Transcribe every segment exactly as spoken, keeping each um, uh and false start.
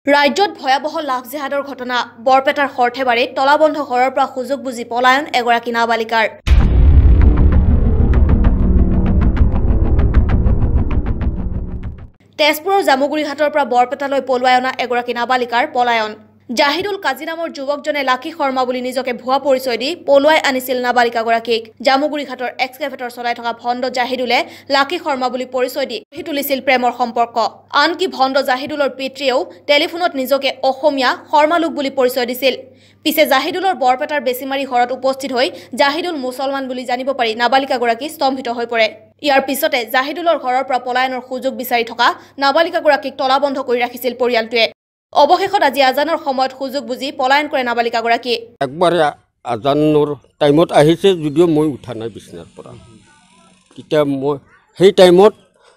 ৰাজ্যত ভয়াবহ লাভ জেহাদৰ ঘটনা বৰপেটাৰ খৰঠেবাৰীত তলাবন্ধ ঘৰৰ পৰা সুযোগ বুজি পলায়ন এগৰাকী নাবালিকাৰ। তেজপুৰৰ জামুগুৰিঘাটৰ পৰা বৰপেটালৈ পলুৱাই অনা এগৰাকী নাবালিকাৰ পলায়ন। জাহিদুল কাজী নামৰ যুৱকজনে লাখী শৰ্মা বুলি নিজকে ভুৱা পৰিচয় দি পলুৱাই আনিছিল নাবালিকাগৰাকীক। জামুগুৰিঘাটৰ এক্সকেভেটৰ চলাই থকা ভণ্ড জাহিদুলে লাখী শৰ্মা বুলি পৰিচয় দি গঢ়ি তুলিছিল প্ৰেমৰ সম্পৰ্ক। আনকি ভণ্ড জাহিদুলৰ পিতৃয়েও টেলিফোনত নিজকে অসমীয়া শৰ্মা লোক বুলি পৰিচয় দিছিল। পিছে জাহিদুলৰ বৰপেটাৰ বেছিমাৰী ঘৰত উপস্থিত হৈ জাহিদুল মুছলমান বুলি জানিব পাৰি নাবালিকাগৰাকী স্তম্ভিত হৈ পৰে। ইয়াৰ পিছতে জাহিদুলৰ ঘৰৰ পৰা পলায়নৰ সুযোগ বিচাৰি থকা নাবালিকাগৰাকীক তলাবন্ধ কৰি ৰাখিছিল পৰিয়ালটোৱে। অৱশেষত আজি আজানৰ সময়ত সুযোগ বুজি পলায়ন কৰে নাবালিকাগৰাকী। একবাৰে আজানৰ টাইমত আহিছে যদিও মই উঠা নাই বিছনাৰ পৰা। তেতিয়া মই সেই টাইমত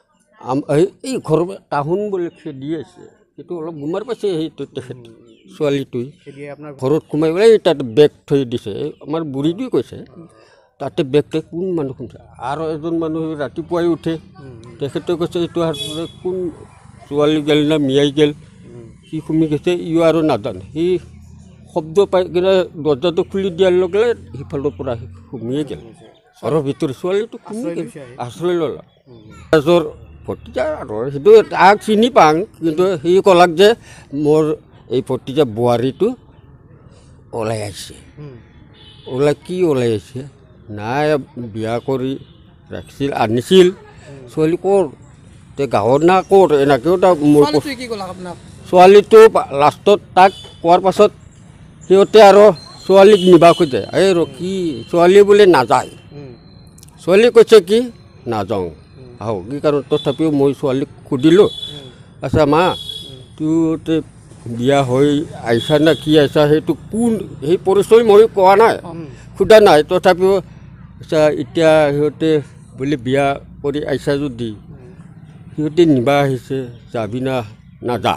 এই ঘৰ তাহোন বুলি খেদি আছে, সেইটো অলপ গুমাৰ পাইছে। সেইটো তেখেত ছোৱালীটোৱে ঘৰত সোমাই পেলাই তাত বেগ থৈ দিছে। আমাৰ বুঢ়ীটোৱে কৈছে তাতে বেগ থৈ কোন মানুহ শুনিছে। আৰু এজন মানুহ ৰাতিপুৱাই উঠে, তেখেতে কৈছে এইটো হাততে কোন ছোৱালী গেল না মিয়াই গেল, সি সুমি গৈছে, ইও আৰু নাজানে। সি শব্দ পাই কিনে দৰ্জাটো খুলি দিয়াৰ লগে লগে সিফালৰ পৰা সুমিয়ে গ'ল। ঘৰৰ ভিতৰত ছোৱালীটো সুমি গ'ল, আশ্ৰয় ল'লা। এজৰ ভতিজা আৰু সেইটো তাক চিনি পাওঁ, কিন্তু সি ক'লাক যে মোৰ এই ভতিজা বোৱাৰীটো ওলাই আহিছে। ওলাই কি ওলাই আহিছে? নাই বিয়া কৰি ৰাখিছিল, আনিছিল। ছোৱালী ক'ৰ? তে গাঁৱৰ না ক'ৰ? এনেকৈও তাক মোৰ ছোৱালীটো লাষ্টত তাক কোৱাৰ পাছত সিহঁতে আৰু ছোৱালীক নিবা খোজে। এই ৰখি ছোৱালী বোলে নাযায়। ছোৱালী কৈছে কি নাযাওঁ আহোঁ কি কাৰণ। তথাপিও মই ছোৱালীক সুধিলোঁ, আচ্ছা মা তোৰ বিয়া হৈ আহিছা না কি আহিছা, সেইটো কোন সেই পৰিচয় মই কোৱা নাই, সোধা নাই। তথাপিও আচ্ছা এতিয়া সিহঁতে বোলে বিয়া কৰি আহিছা যদি সিহঁতে নিবা আহিছে, যাবি না নাযা,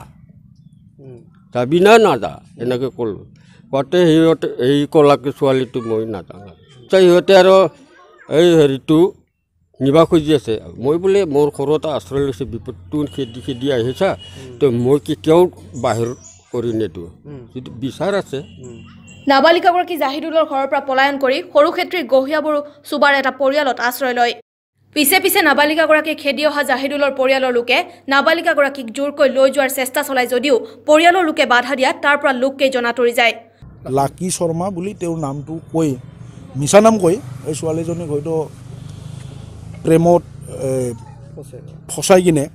যাবি না নাযা এনেকৈ ক'লোঁ। কওঁতে সিহঁতে এই ক'লাকে ছোৱালীটো মই নাযাওঁ। সিহঁতে আৰু এই হেৰিটো নিবা খুজি আছে। মই বোলে মোৰ ঘৰত আশ্ৰয় লৈছে, বিপদটো খেদি খেদি আহিছা, তো মই কেতিয়াও বাহিৰ কৰি নিদিওঁ, যিটো বিচাৰ আছে। নাবালিকাগৰাকী জাহিদুলৰ ঘৰৰ পৰা পলায়ন কৰি সৰুক্ষেত্ৰীৰ গহিয়াবৰু চুবাৰ এটা পৰিয়ালত আশ্ৰয় লয়। পিছে পিছে নাবালিকাগৰাকীক খেদি অহা জাহিদুলৰ পৰিয়ালৰ লোকে নাবালিকাগৰাকীক জোৰকৈ লৈ যোৱাৰ চেষ্টা চলায় যদিও পৰিয়ালৰ লোকে বাধা দিয়াত তাৰ পৰা লোককেইজন আঁতৰি যায়। লাকী শৰ্মা বুলি তেওঁৰ নামটো কৈ মিছা নাম কৈ এই ছোৱালীজনীক হয়তো প্ৰেমত ফচাই কিনে,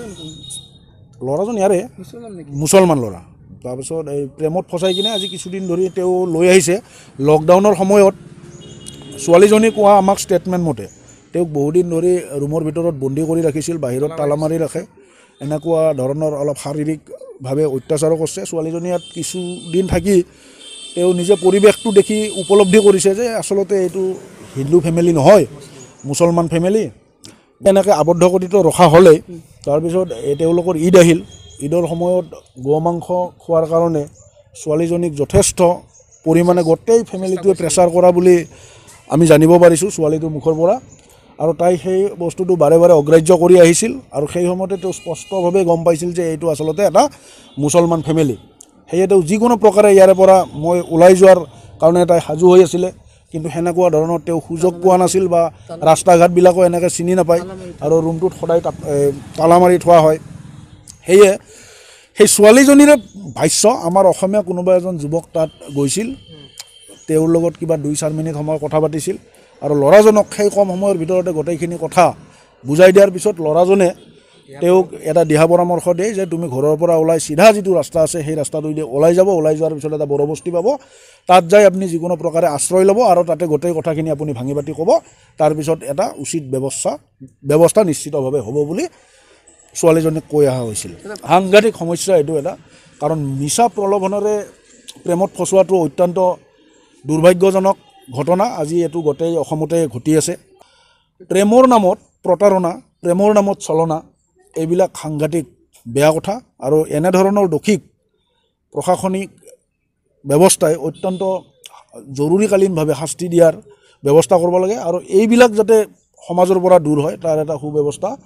ল'ৰাজন ইয়াৰে মুছলমান ল'ৰা, তাৰপিছত এই প্ৰেমত ফচাই কিনে আজি কিছুদিন ধৰি তেওঁ লৈ আহিছে। লকডাউনৰ সময়ত ছোৱালীজনী কোৱা আমাক ষ্টেটমেণ্ট মতে তেওঁক বহুদিন ধৰি ৰুমৰ ভিতৰত বন্দী কৰি ৰাখিছিল, বাহিৰত তালা মাৰি ৰাখে, এনেকুৱা ধৰণৰ অলপ শাৰীৰিকভাৱে অত্যাচাৰো কৰিছে। ছোৱালীজনী ইয়াত কিছুদিন থাকি তেওঁ নিজে পৰিৱেশটো দেখি উপলব্ধি কৰিছে যে আচলতে এইটো হিন্দু ফেমিলি নহয়, মুছলমান ফেমিলি। এনেকৈ আবদ্ধ কৰিতো ৰখা হ'লেই তাৰপিছত তেওঁলোকৰ ঈদ আহিল। ঈদৰ সময়ত গো মাংস খোৱাৰ কাৰণে ছোৱালীজনীক যথেষ্ট পৰিমাণে গোটেই ফেমিলিটোৱে প্ৰেছাৰ কৰা বুলি আমি জানিব পাৰিছোঁ ছোৱালীটোৰ মুখৰ পৰা। আৰু তাই সেই বস্তুটো বাৰে বাৰে অগ্ৰাহ্য কৰি আহিছিল আৰু সেই সময়তে তেওঁ স্পষ্টভাৱে গম পাইছিল যে এইটো আচলতে এটা মুছলমান ফেমিলি। সেয়ে তেওঁ যিকোনো প্ৰকাৰে ইয়াৰে পৰা মই ওলাই যোৱাৰ কাৰণে তাই সাজু হৈ আছিলে, কিন্তু সেনেকুৱা ধৰণৰ তেওঁ সুযোগ পোৱা নাছিল বা ৰাস্তা ঘাটবিলাকো এনেকৈ চিনি নাপায় আৰু ৰুমটোত সদায় তালা মাৰি থোৱা হয়। সেয়ে সেই ছোৱালীজনীৰে ভাষ্য আমাৰ অসমীয়া কোনোবা এজন যুৱক তাত গৈছিল, তেওঁৰ লগত কিবা দুই চাৰি মিনিট সময় কথা পাতিছিল আৰু ল'ৰাজনক সেই কম সময়ৰ ভিতৰতে গোটেইখিনি কথা বুজাই দিয়াৰ পিছত ল'ৰাজনে তেওঁক এটা দিহা পৰামৰ্শ দিয়ে যে তুমি ঘৰৰ পৰা ওলাই চিধা যিটো ৰাস্তা আছে সেই ৰাস্তাটোদি ওলাই যাব, ওলাই যোৱাৰ পিছত এটা বৰবস্তি পাব, তাত যাই আপুনি যিকোনো প্ৰকাৰে আশ্ৰয় ল'ব আৰু তাতে গোটেই কথাখিনি আপুনি ভাঙি পাতি ক'ব, তাৰপিছত এটা উচিত ব্যৱস্থা ব্যৱস্থা নিশ্চিতভাৱে হ'ব বুলি ছোৱালীজনীক কৈ অহা হৈছিল। সাংঘাতিক সমস্যা এইটো এটা, কাৰণ মিছা প্ৰলোভনেৰে প্ৰেমত ফচোৱাটো অত্যন্ত দুৰ্ভাগ্যজনক ঘটনা। আজি এইটো গোটেই অসমতে ঘটি আছে। প্ৰেমৰ নামত প্ৰতাৰণা, প্ৰেমৰ নামত চলনা, এইবিলাক সাংঘাতিক বেয়া কথা আৰু এনেধৰণৰ দোষীক প্ৰশাসনিক ব্যৱস্থাই অত্যন্ত জৰুৰীকালীনভাৱে শাস্তি দিয়াৰ ব্যৱস্থা কৰিব লাগে আৰু এইবিলাক যাতে সমাজৰ পৰা দূৰ হয় তাৰ এটা সুব্যৱস্থা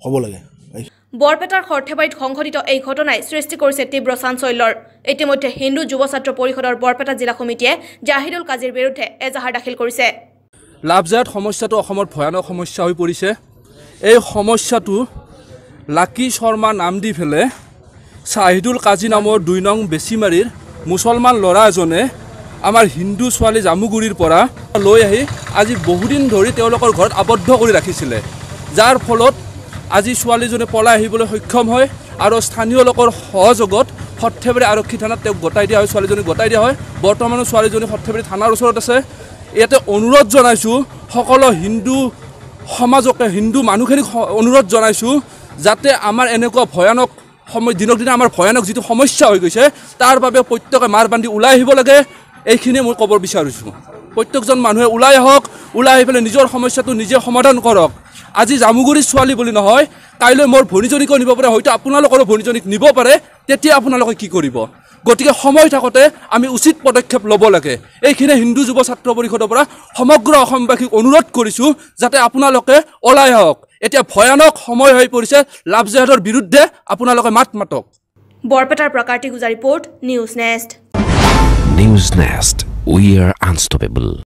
হ'ব লাগে। বৰপেটাৰ সৰ্থেবাৰীত সংঘটিত এই ঘটনাই সৃষ্টি কৰিছে তীব্ৰ চাঞ্চল্যৰ। ইতিমধ্যে হিন্দু যুৱ ছাত্ৰ পৰিষদৰ বৰপেটা জিলা সমিতিয়ে জাহিদুল কাজীৰ বিৰুদ্ধে এজাহাৰ দাখিল কৰিছে। লাভজাত সমস্যাটো অসমৰ ভয়ানক সমস্যা হৈ পৰিছে। এই সমস্যাটো লাকি শৰ্মা নাম দি ফেলে জাহিদুল কাজী নামৰ দুই নং বেছিমাৰীৰ মুছলমান ল'ৰা এজনে আমাৰ হিন্দু ছোৱালী জামুগুৰিৰ পৰা লৈ আহি আজি বহুদিন ধৰি তেওঁলোকৰ ঘৰত আবদ্ধ কৰি ৰাখিছিলে, যাৰ ফলত আজি ছোৱালীজনী পলাই আহিবলৈ সক্ষম হয় আৰু স্থানীয় লোকৰ সহযোগত সৰ্থেবাৰী আৰক্ষী থানাত তেওঁক গতাই দিয়া হয়, ছোৱালীজনীক গতাই দিয়া হয়। বৰ্তমানো ছোৱালীজনী সৰ্থেবাৰী থানাৰ ওচৰত আছে। ইয়াতে অনুৰোধ জনাইছোঁ সকলো হিন্দু সমাজকে, হিন্দু মানুহখিনিক অনুৰোধ জনাইছোঁ যাতে আমাৰ এনেকুৱা ভয়ানক সময় দিনক দিনে আমাৰ ভয়ানক যিটো সমস্যা হৈ গৈছে তাৰ বাবে প্ৰত্যেকে মাৰ বান্ধি ওলাই আহিব লাগে। এইখিনিয়ে মই ক'ব বিচাৰিছোঁ। প্ৰত্যেকজন মানুহে ওলাই আহক, ওলাই আহি পেলাই নিজৰ সমস্যাটো নিজে সমাধান কৰক। আজি জামুগুৰিৰ ছোৱালী বুলি নহয়, কাইলৈ মোৰ ভনীজনীকো নিব পাৰে, হয়তো আপোনালোকৰো ভনীজনীক নিব পাৰে, তেতিয়া আপোনালোকে কি কৰিব? গতিকে সময় থাকোঁতে আমি উচিত পদক্ষেপ ল'ব লাগে। এইখিনিয়ে হিন্দু যুৱ ছাত্ৰ পৰিষদৰ পৰা সমগ্ৰ অসমবাসীক অনুৰোধ কৰিছোঁ যাতে আপোনালোকে ওলাই আহক। এতিয়া ভয়ানক সময় হৈ পৰিছে, লাভজাহাদৰ বিৰুদ্ধে আপোনালোকে মাত মাতক। বৰপেটাৰ প্ৰাকাৰ্তি গুজা report, news nest. Newsnest, we are unstoppable.